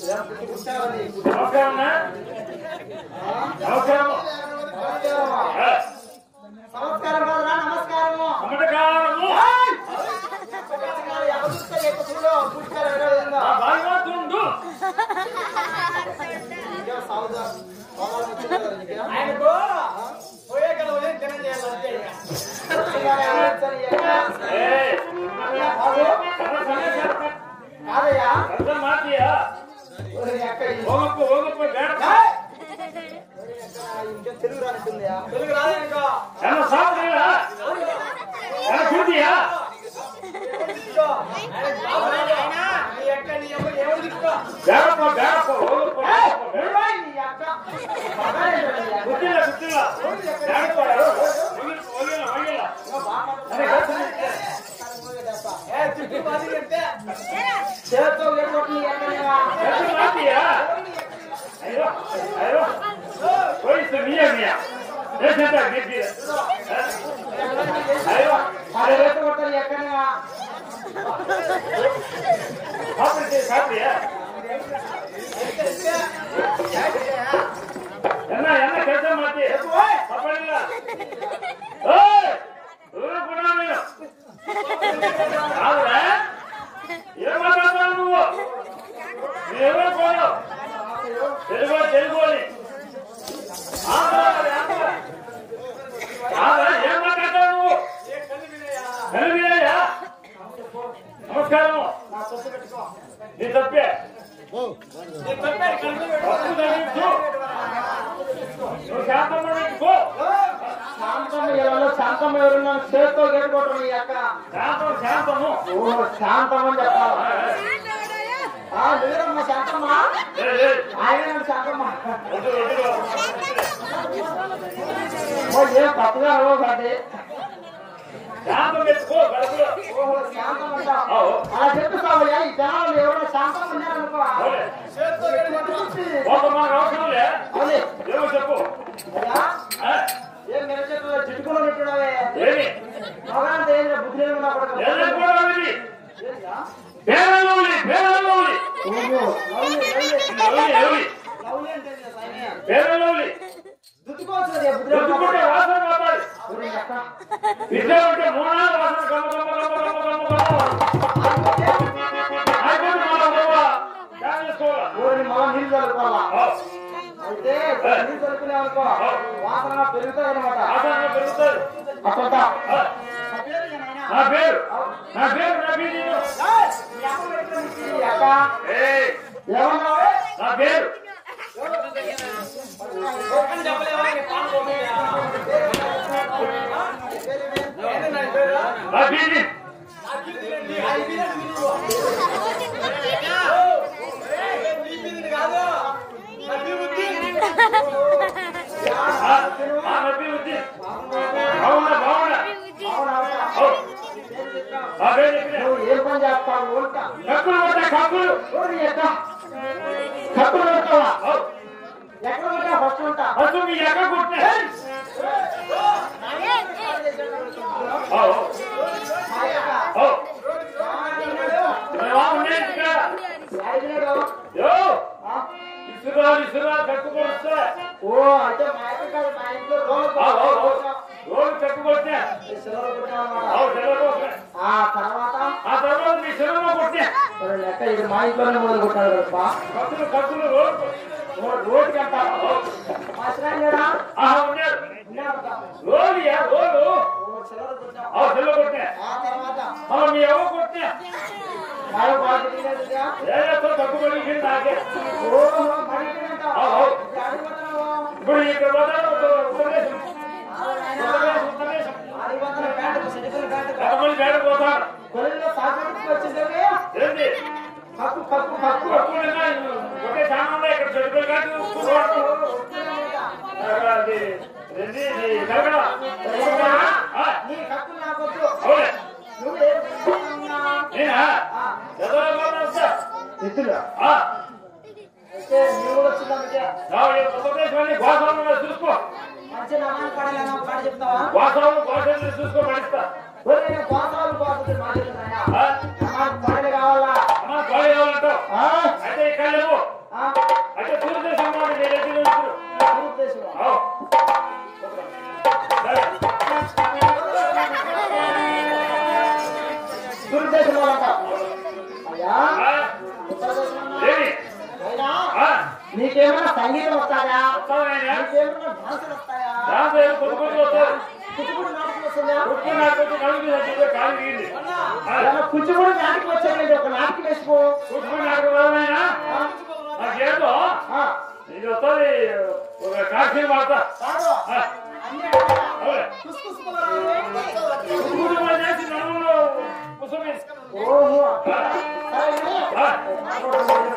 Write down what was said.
నమస్కారం నమస్కారం నమస్కారం బాబా నమస్కారము అమటకారము భగవంతుడు ఆయనకు పోయే కలవలే దినం చేయాలంటే కాదయ్యా మాటియా తెలుగు రానిస్తుందా తెలుగు రాదనుకో చూడియా என்ன ಕೆಲಸ ಮಾಡ್ತಿ ఏం మాట్లాడతావు నువ్వు నువ్వే పోయావు తెలుగు ఏం మాట్లాడతావు నువ్వు నమస్కారం నీ తప్పే శాంతం ఎవరున్నా చేతితో గెలుకోవటం ఈ అక్క శాంతము శాంతం అని చెప్పాలి శాంతమ్మ ఆయన శాంతమ్మ ఏం తప్పుగా అవ్వకండి శాంతం ఎత్తుకో శాంతం అంటా అలా చెప్తావయ్యా ఈ జనాలు ఎవరో శాంతం ఉన్నారనుకో చెప్పు ఏం నిరచన చిట్టుకుని పెట్టున్నావే మగాంటే బుద్ధి అయితే దొరుకునే అనుకో వాసన పెరుగుతుంది అనమాట నా పేరు నా పేరు ఏం పని చేస్తావు కక్కులు పెడతావా ఎక్కడ ఉంటా ఫస్ట్ ఉంటా మీ ఎక్కడ కొట్టినా ఇసురా కట్టుకొస్తా ఓ అంటే మా ఇంట్లో మా ఇంట్లో రోజు కట్టుకొచ్చా ఆ తర్వాత మీ శిరంలో కొట్టా లెక్క ఇది మా ఇంట్లోనే మొదలు కొట్టాడు కత్తులు రోడ్డుకి వెళ్తారు రోలియా రోలు సెల్లు కొట్టా మీ ఎవరు కొట్టా తగ్గుబడి నాకే ఇప్పుడు ఇక్కడ పోతాడు ఏంటి ఒకే సామాన్లో ఇక్కడ చెడుపులు కాదు చూసుకో చూసుకో పడిస్తా కావాలా కావాలంటావు అయితే ఇక్కడ లేవు ఆ, ఉత్తర దేశమన్నా? ఏమి? అయినా ఆ, నీకేమైనా సంగీతం వస్తాయా? వస్తావా? నీకేమైనా డాన్సులు వస్తాయా? దాంతో ఏదో కొద్ది కొద్ది వస్తాయి. కూచిపూడి నాటకం వస్తుందా? కొద్ది నాకు కొద్ది కలుగు తీసేది, కాలు తీయండి. ఆ, ఏమన్నా కూచిపూడి నాటకం వచ్చానండి, ఒక నాటకం వేసుకో. కూర్చుని నాకు రాదైనా? నాకేదో ఆ, ఇది వస్తుంది, ఒక కాఫీ వాడతా. కాదు. ఆ, అన్నీ అడిగారా? అవులే. కుసుకుసుకులాడే. కూర్చుని చేసి నడుములో కూర్చొని. ఓహో, సరే కానీ ఆ,